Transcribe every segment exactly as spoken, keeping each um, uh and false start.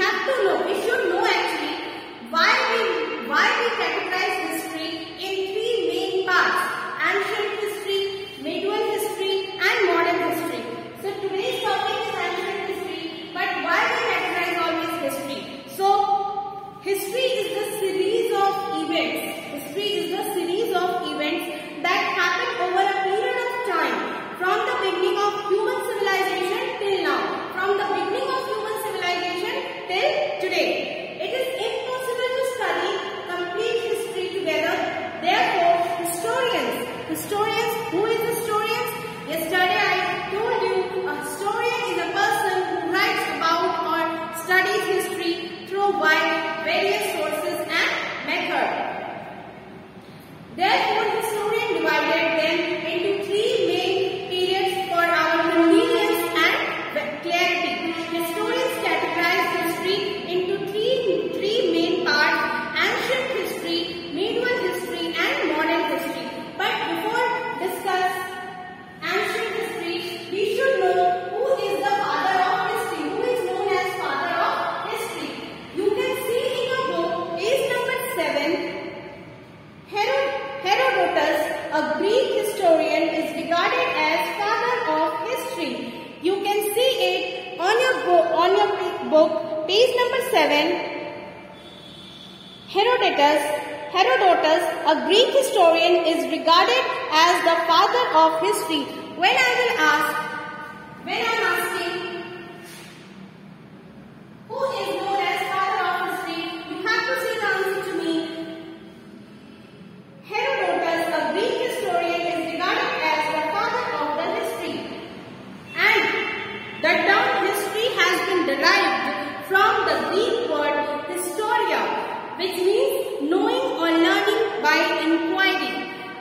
have to know, we should know actually why we why we categorize history in three main parts: ancient history, medieval history, and modern history. So today's topic is ancient history, but why we categorize always history? So history is the series of events. History is the series of events that happen over a period of time from the beginning of human civilization till now. From the beginning of human civilization till today. It is impossible to study complete history together. Therefore, historians, historians, who is historians? Yesterday I told you a historian is a person who writes about or studies history through wide various sources and methods. Therefore, historian divided them into three main periods for our convenience and clarity. Historians categorize history into three, three main parts: ancient history, medieval history, and modern history. But before discuss ancient history, we should know who is the father of history, who is known as father of history. You can see in your book, page number seven, Herodotus, a Greek historian, is regarded as father of history. You can see it on your book, on your book, page number seven. Herodotus, Herodotus, a Greek historian, is regarded as the father of history. When I will ask, when I am asking, who is known as father of history, you have to say the answer to me. Herodotus, a Greek historian, is regarded as the father of the history. And the term history has been derived from the Greek word historia, which means knowing or learning by inquiry.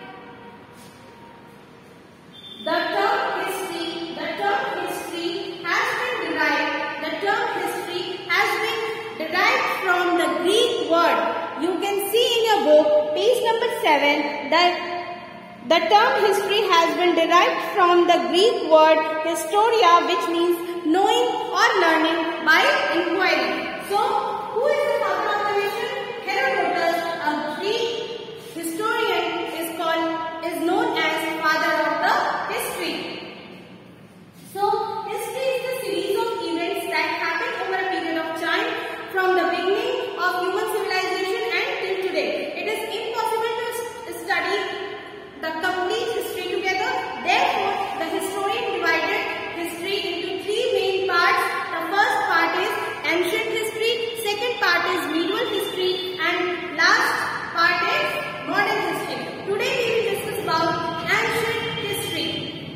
The term history, the term history has been derived, the term history has been derived from the Greek word. You can see in your book, page number seven, that the term history has been derived from the Greek word historia, which means knowing or learning by inquiry. So, who is the father of the nation? Herodotus, a Greek historian, is called, is known as father of the history. So, history is the series of events that happen over a period of time from the beginning of human civilization and till today. It is impossible to study the complete history together. Therefore, the historian divided history into three main parts. The first part is ancient history, second part is medieval history, and last part is modern history. Today we will discuss about ancient history.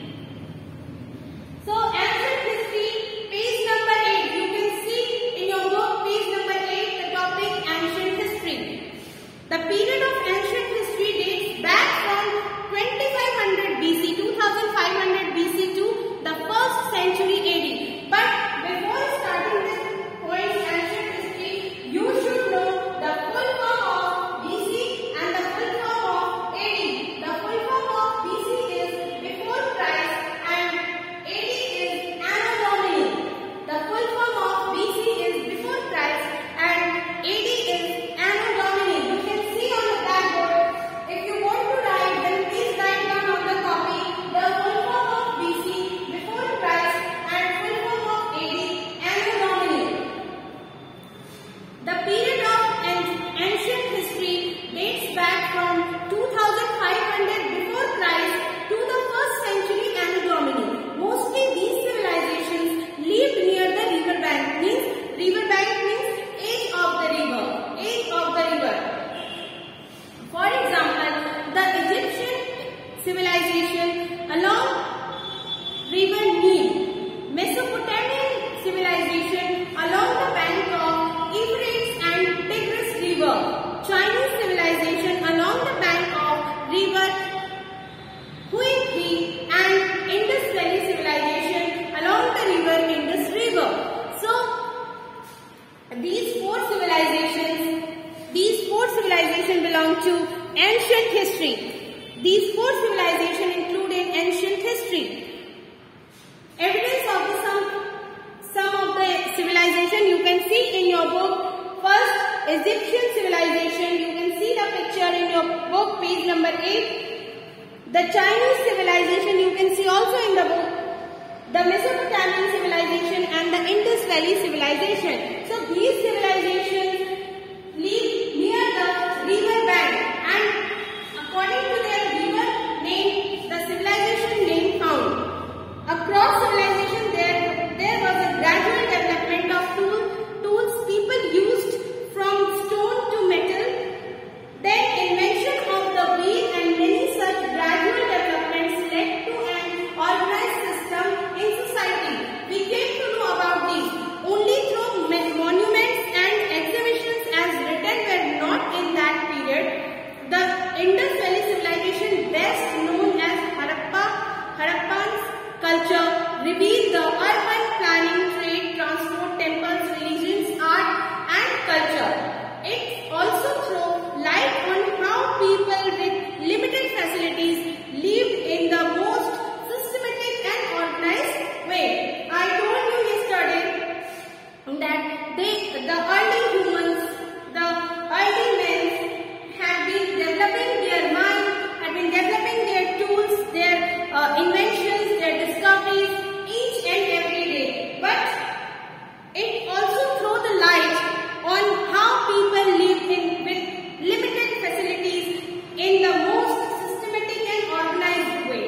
So, ancient history, page number eight. You can see in your book, page number eight, the topic ancient history. The period of ancient history dates back from twenty-five hundred B C, twenty-five hundred B C to the first century A D. But before starting this point, ancient history, you should know the full form of B C and the full form of A D. The full form of B C is before Christ and A D is Anno Domini. The full form of B C is before Christ and A D is Anno Domini. You can see on the blackboard. If you want to write, then please write down on the copy the full form of B C, before Christ, and full form of A D, Anno Domini. The period of ancient history dates back from twenty-five hundred before Christ to the first century Anno Domini. Mostly these civilizations lived near the river bank. Means river bank means edge of the river. Edge of the river. For example, the Egyptian civilization along river Nile, Mesopotamian civilization along the bank of Euphrates and Tigris river, Chinese civilization along the bank of river Huanghe, and Indus Valley civilization along the river Indus River. So, these four civilizations, these four civilizations belong to ancient history. These four civilizations included ancient history. Evidence of the some, some of the civilization you can see in your Egyptian civilization, you can see the picture in your book, page number eight. The Chinese civilization, you can see also in the book. The Mesopotamian civilization and the Indus Valley civilization. So these civilizations live near the river bank, and according to their river name, the civilization name found. Across civilization, there, there was a gradual development of tool, tools people used from stone to metal. Then invention of the wheel and many such gradual developments led to an organized system in society. We came to know about these only through monuments and exhibitions, as written were not in that period. The Indus Valley civilization, best known as Harappa, Harappan's culture, revealed the urban planning, trade, transport, temples, religions, art and culture. It also throws light on how people with limited facilities lived in the most systematic and organized way. I told you yesterday that they, the early humans, the early men have been developing their mind, have been developing their tools, their uh, inventions, their discoveries each and every day. But it also throws the light on how people live in with limited facilities in the most systematic and organized way.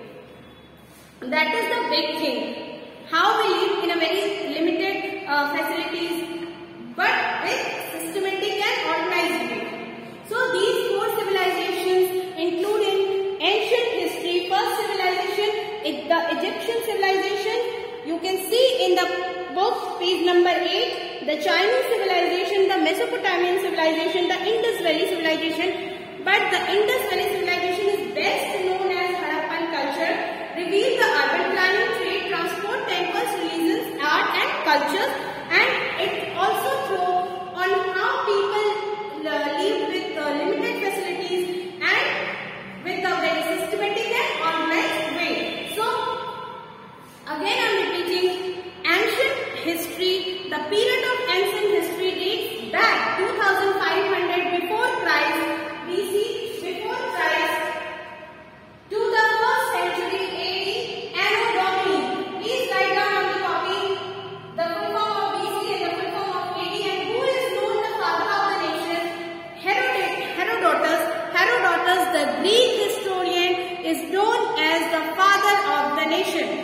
That is the big thing. How we live in a very limited uh, facilities, but with systematic and organized way. So these four civilizations include in ancient history. First civilization is the Egyptian civilization. You can see in the book, page number eight. The Chinese civilization, the Mesopotamian civilization, the Indus Valley civilization. But the Indus Valley civilization is best known as Harappan culture, revealed the urban planning, trade, transport, temples, religions, art and cultures, and it also throws on how people uh, live with uh, limited facilities and with a very systematic and organized way. So, again I am repeating, ancient history, the period of ancient history dates back two thousand five hundred before Christ, B C, before Christ, to the first century A D, Anno Domini. Please write down on the copy the full form of B C and the full form of A D, and who is known the father of the nation? Herodotus. Herodotus, the Greek historian, is known as the father of the nation.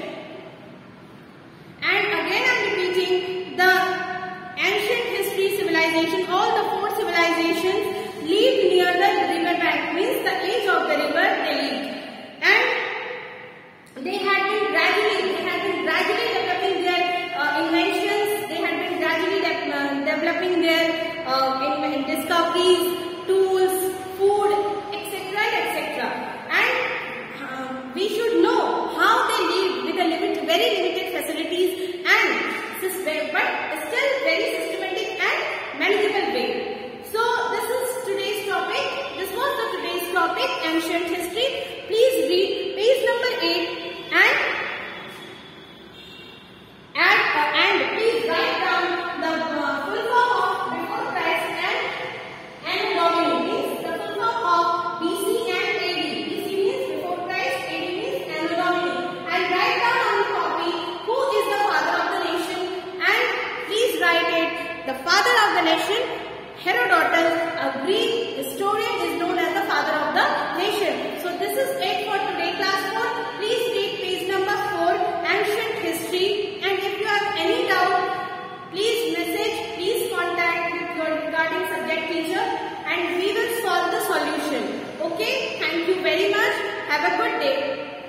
And again I am repeating, the ancient history civilization, all the four civilizations lived near the river bank, means the edge of the river they lived. And they had been gradually, they had been gradually developing their uh, inventions, they had been gradually de uh, developing their uh, in discoveries, tools, food, et cetera, et cetera. And um, we should know how they lived with a limit, very limited facilities and system, but still very systematic and manageable way. So this is today's topic. This was the today's topic, ancient history. Please read page number eight and and, uh, and please write down the uh, full form of before Christ and Anno Domini, means the full form of B C and A D. B C means before Christ, A D means Anno Domini. And write down on the copy who is the father of the nation, and please write it. The father of the nation, Herodotus, a Greek historian, is known as the father of the nation. So this is it for today, class four. Please read page number four, ancient history. And if you have any doubt, please message, please contact with your regarding subject teacher, and we will solve the solution. Okay, thank you very much. Have a good day.